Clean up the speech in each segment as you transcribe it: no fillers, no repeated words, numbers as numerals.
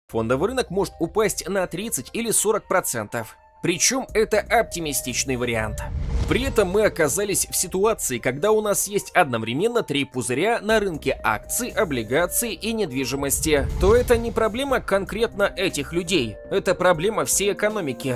фондовый рынок может упасть на 30 или 40%. Причем это оптимистичный вариант. При этом мы оказались в ситуации, когда у нас есть одновременно 3 пузыря на рынке акций, облигаций и недвижимости. То это не проблема конкретно этих людей, это проблема всей экономики.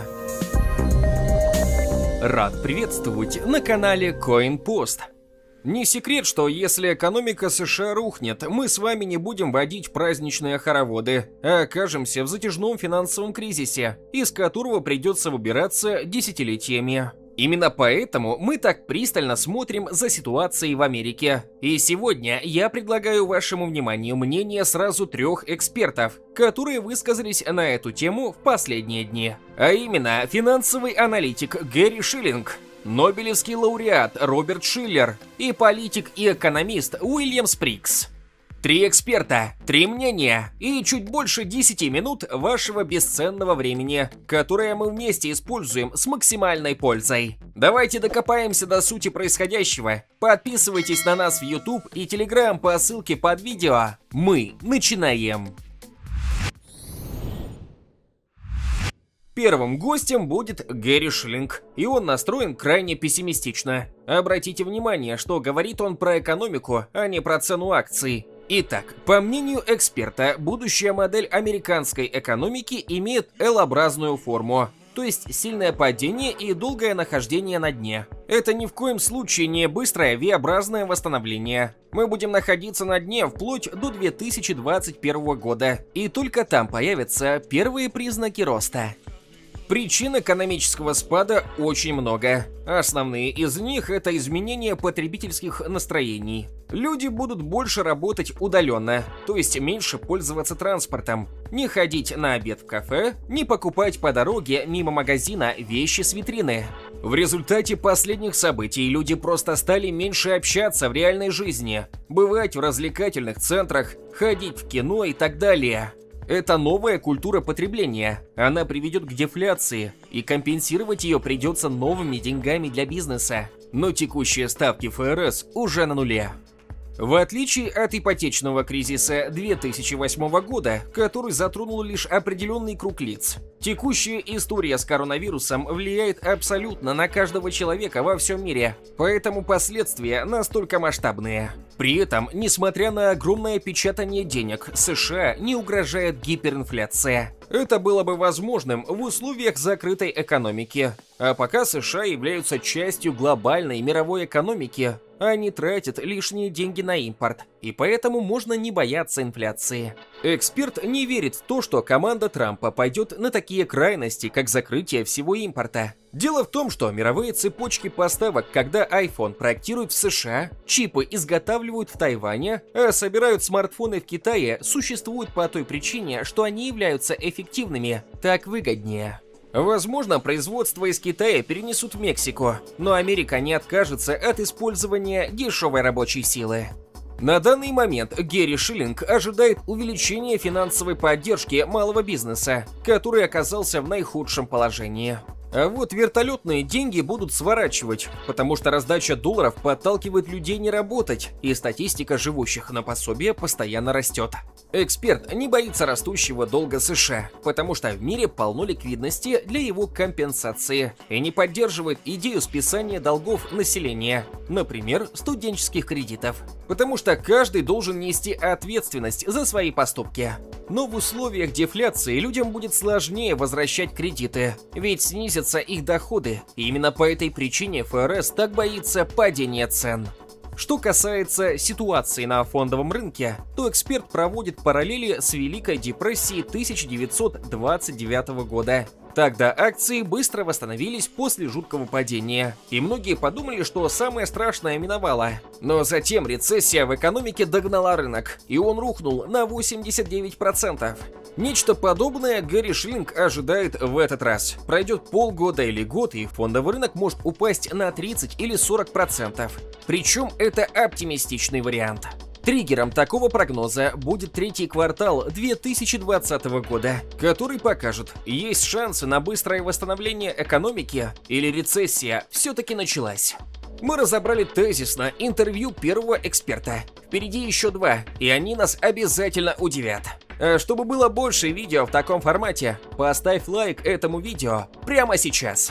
Рад приветствовать на канале CoinPost. Не секрет, что если экономика США рухнет, мы с вами не будем водить праздничные хороводы, а окажемся в затяжном финансовом кризисе, из которого придется выбираться десятилетиями. Именно поэтому мы так пристально смотрим за ситуацией в Америке. И сегодня я предлагаю вашему вниманию мнение сразу 3 экспертов, которые высказались на эту тему в последние дни. А именно, финансовый аналитик Гэри Шиллинг, Нобелевский лауреат Роберт Шиллер и политик и экономист Уильям Сприкс. 3 эксперта, 3 мнения и чуть больше 10 минут вашего бесценного времени, которое мы вместе используем с максимальной пользой. Давайте докопаемся до сути происходящего. Подписывайтесь на нас в YouTube и Telegram по ссылке под видео. Мы начинаем. Первым гостем будет Гэри Шиллинг, и он настроен крайне пессимистично. Обратите внимание, что говорит он про экономику, а не про цену акций. Итак, по мнению эксперта, будущая модель американской экономики имеет L-образную форму, то есть сильное падение и долгое нахождение на дне. Это ни в коем случае не быстрое V-образное восстановление. Мы будем находиться на дне вплоть до 2021 года, и только там появятся первые признаки роста. Причин экономического спада очень много. Основные из них – это изменение потребительских настроений. Люди будут больше работать удаленно, то есть меньше пользоваться транспортом, не ходить на обед в кафе, не покупать по дороге мимо магазина вещи с витрины. В результате последних событий люди просто стали меньше общаться в реальной жизни, бывать в развлекательных центрах, ходить в кино и так далее. Это новая культура потребления. Она приведет к дефляции, и компенсировать ее придется новыми деньгами для бизнеса. Но текущие ставки ФРС уже на нуле. В отличие от ипотечного кризиса 2008 года, который затронул лишь определенный круг лиц, текущая история с коронавирусом влияет абсолютно на каждого человека во всем мире, поэтому последствия настолько масштабные. При этом, несмотря на огромное печатание денег, США не угрожает гиперинфляция. Это было бы возможным в условиях закрытой экономики. А пока США являются частью глобальной мировой экономики, они тратят лишние деньги на импорт, и поэтому можно не бояться инфляции. Эксперт не верит в то, что команда Трампа пойдет на такие крайности, как закрытие всего импорта. Дело в том, что мировые цепочки поставок, когда iPhone проектируют в США, чипы изготавливают в Тайване, а собирают смартфоны в Китае, существуют по той причине, что они являются эффективными, так выгоднее. Возможно, производство из Китая перенесут в Мексику, но Америка не откажется от использования дешевой рабочей силы. На данный момент Гэри Шиллинг ожидает увеличения финансовой поддержки малого бизнеса, который оказался в наихудшем положении. А вот вертолетные деньги будут сворачивать, потому что раздача долларов подталкивает людей не работать, и статистика живущих на пособие постоянно растет. Эксперт не боится растущего долга США, потому что в мире полно ликвидности для его компенсации, и не поддерживает идею списания долгов населения, например, студенческих кредитов, потому что каждый должен нести ответственность за свои поступки. Но в условиях дефляции людям будет сложнее возвращать кредиты, ведь снизятся их доходы, и именно по этой причине ФРС так боится падения цен. Что касается ситуации на фондовом рынке, то эксперт проводит параллели с Великой депрессией 1929 года. Тогда акции быстро восстановились после жуткого падения, и многие подумали, что самое страшное миновало. Но затем рецессия в экономике догнала рынок, и он рухнул на 89%. Нечто подобное Гэри Шиллинг ожидает в этот раз. Пройдет полгода или год, и фондовый рынок может упасть на 30 или 40%. Причем это оптимистичный вариант. Триггером такого прогноза будет третий квартал 2020 года, который покажет, есть шансы на быстрое восстановление экономики или рецессия все-таки началась. Мы разобрали тезисно интервью первого эксперта. Впереди еще 2, и они нас обязательно удивят. А чтобы было больше видео в таком формате, поставь лайк этому видео прямо сейчас.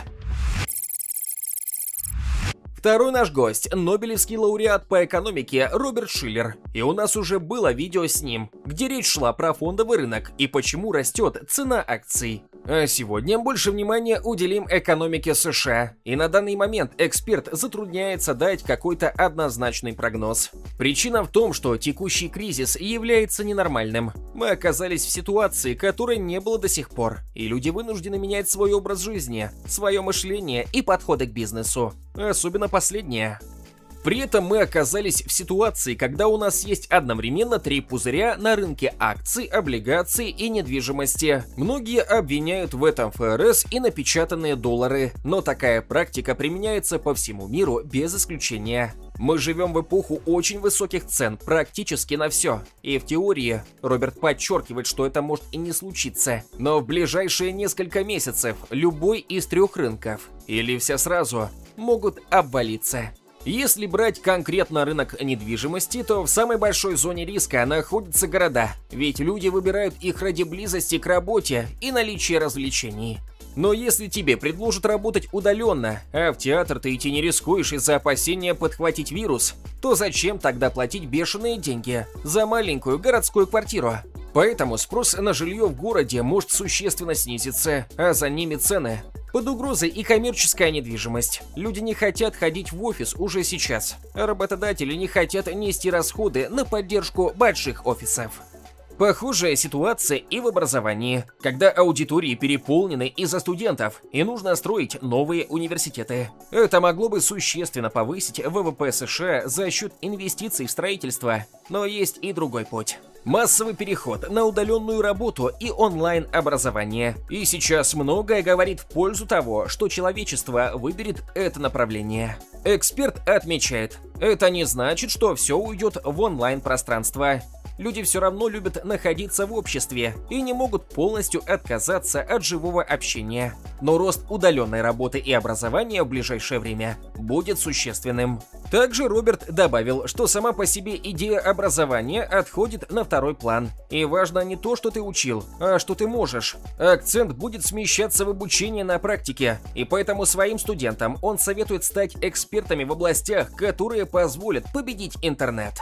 Второй наш гость – Нобелевский лауреат по экономике Роберт Шиллер. И у нас уже было видео с ним, где речь шла про фондовый рынок и почему растет цена акций. А сегодня больше внимания уделим экономике США. И на данный момент эксперт затрудняется дать какой-то однозначный прогноз. Причина в том, что текущий кризис является ненормальным. Мы оказались в ситуации, которой не было до сих пор. И люди вынуждены менять свой образ жизни, свое мышление и подходы к бизнесу. Особенно последнее. При этом мы оказались в ситуации, когда у нас есть одновременно 3 пузыря на рынке акций, облигаций и недвижимости. Многие обвиняют в этом ФРС и напечатанные доллары, но такая практика применяется по всему миру без исключения. Мы живем в эпоху очень высоких цен практически на все. И в теории Роберт подчеркивает, что это может и не случиться. Но в ближайшие несколько месяцев любой из 3 рынков, или все сразу, могут обвалиться. Если брать конкретно рынок недвижимости, то в самой большой зоне риска находятся города, ведь люди выбирают их ради близости к работе и наличия развлечений. Но если тебе предложат работать удаленно, а в театр ты идти не рискуешь из-за опасения подхватить вирус, то зачем тогда платить бешеные деньги за маленькую городскую квартиру? Поэтому спрос на жилье в городе может существенно снизиться, а за ними цены. Под угрозой и коммерческая недвижимость. Люди не хотят ходить в офис уже сейчас, а работодатели не хотят нести расходы на поддержку больших офисов. Похожая ситуация и в образовании, когда аудитории переполнены из-за студентов и нужно строить новые университеты. Это могло бы существенно повысить ВВП США за счет инвестиций в строительство, но есть и другой путь. Массовый переход на удаленную работу и онлайн-образование. И сейчас многое говорит в пользу того, что человечество выберет это направление. Эксперт отмечает, это не значит, что все уйдет в онлайн-пространство. Люди все равно любят находиться в обществе и не могут полностью отказаться от живого общения. Но рост удаленной работы и образования в ближайшее время будет существенным. Также Роберт добавил, что сама по себе идея образования отходит на второй план. И важно не то, что ты учил, а что ты можешь. Акцент будет смещаться в обучении на практике, и поэтому своим студентам он советует стать экспертами в областях, которые позволят победить интернет.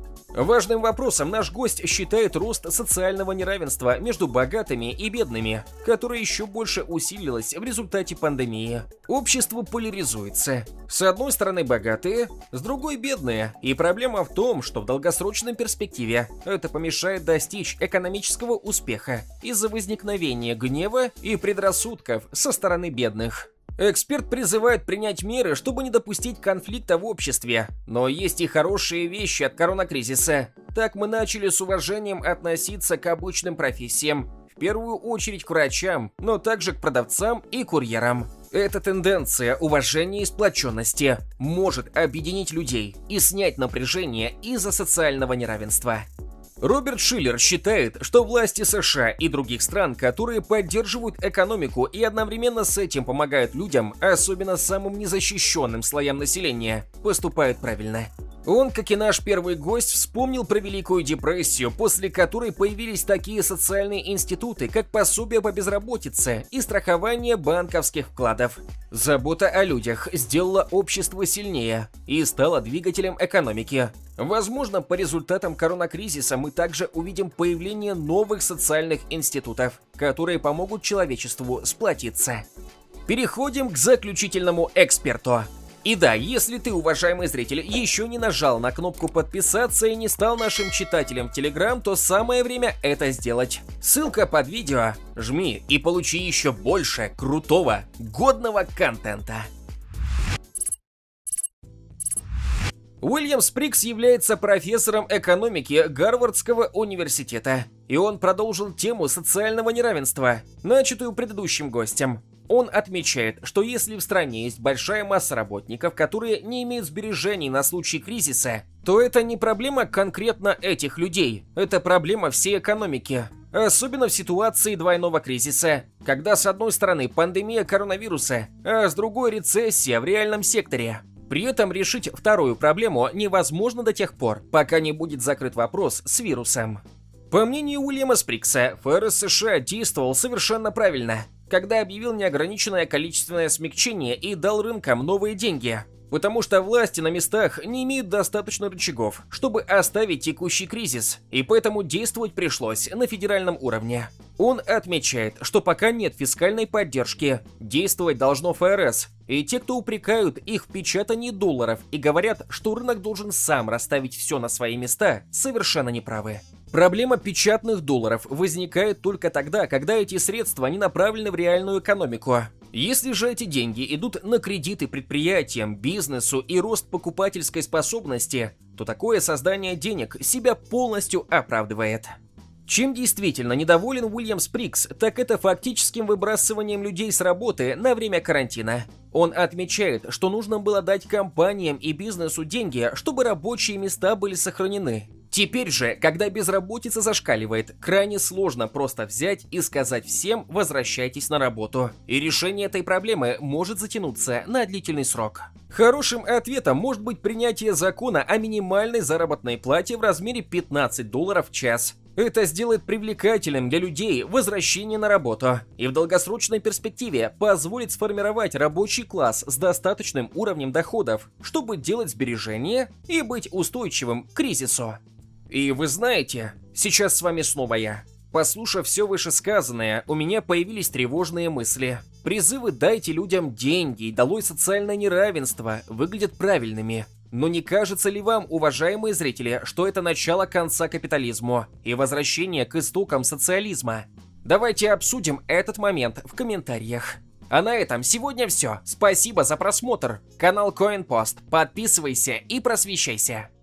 Важным вопросом наш гость считает рост социального неравенства между богатыми и бедными, которое еще больше усилилось в результате пандемии. Общество поляризуется. С одной стороны богатые, с другой бедные. И проблема в том, что в долгосрочной перспективе это помешает достичь экономического успеха из-за возникновения гнева и предрассудков со стороны бедных. Эксперт призывает принять меры, чтобы не допустить конфликта в обществе. Но есть и хорошие вещи от коронакризиса. Так мы начали с уважением относиться к обычным профессиям. В первую очередь к врачам, но также к продавцам и курьерам. Эта тенденция уважения и сплоченности может объединить людей и снять напряжение из-за социального неравенства. Роберт Шиллер считает, что власти США и других стран, которые поддерживают экономику и одновременно с этим помогают людям, особенно самым незащищенным слоям населения, поступают правильно. Он, как и наш первый гость, вспомнил про Великую депрессию, после которой появились такие социальные институты, как пособие по безработице и страхование банковских вкладов. Забота о людях сделала общество сильнее и стала двигателем экономики. Возможно, по результатам коронакризиса мы также увидим появление новых социальных институтов, которые помогут человечеству сплотиться. Переходим к заключительному эксперту. И да, если ты, уважаемый зритель, еще не нажал на кнопку подписаться и не стал нашим читателем в Telegram, то самое время это сделать. Ссылка под видео. Жми и получи еще больше крутого, годного контента. Уильям Спригс является профессором экономики Гарвардского университета, и он продолжил тему социального неравенства, начатую предыдущим гостем. Он отмечает, что если в стране есть большая масса работников, которые не имеют сбережений на случай кризиса, то это не проблема конкретно этих людей, это проблема всей экономики. Особенно в ситуации двойного кризиса, когда с одной стороны пандемия коронавируса, а с другой рецессия в реальном секторе. При этом решить вторую проблему невозможно до тех пор, пока не будет закрыт вопрос с вирусом. По мнению Уильяма Сприкса, ФРС США действовал совершенно правильно, когда объявил неограниченное количественное смягчение и дал рынкам новые деньги. Потому что власти на местах не имеют достаточно рычагов, чтобы оставить текущий кризис, и поэтому действовать пришлось на федеральном уровне. Он отмечает, что пока нет фискальной поддержки, действовать должно ФРС, и те, кто упрекают их в печатании долларов и говорят, что рынок должен сам расставить все на свои места, совершенно неправы. Проблема печатных долларов возникает только тогда, когда эти средства не направлены в реальную экономику. Если же эти деньги идут на кредиты предприятиям, бизнесу и рост покупательской способности, то такое создание денег себя полностью оправдывает. Чем действительно недоволен Уильям Сприкс, так это фактическим выбрасыванием людей с работы на время карантина. Он отмечает, что нужно было дать компаниям и бизнесу деньги, чтобы рабочие места были сохранены. Теперь же, когда безработица зашкаливает, крайне сложно просто взять и сказать всем «возвращайтесь на работу». И решение этой проблемы может затянуться на длительный срок. Хорошим ответом может быть принятие закона о минимальной заработной плате в размере $15 в час. Это сделает привлекательным для людей возвращение на работу и в долгосрочной перспективе позволит сформировать рабочий класс с достаточным уровнем доходов, чтобы делать сбережения и быть устойчивым к кризису. И вы знаете, сейчас с вами снова я. Послушав все вышесказанное, у меня появились тревожные мысли. Призывы «дайте людям деньги» и «долой социальное неравенство» выглядят правильными. Но не кажется ли вам, уважаемые зрители, что это начало конца капитализму и возвращение к истокам социализма? Давайте обсудим этот момент в комментариях. А на этом сегодня все. Спасибо за просмотр. Канал CoinPost. Подписывайся и просвещайся.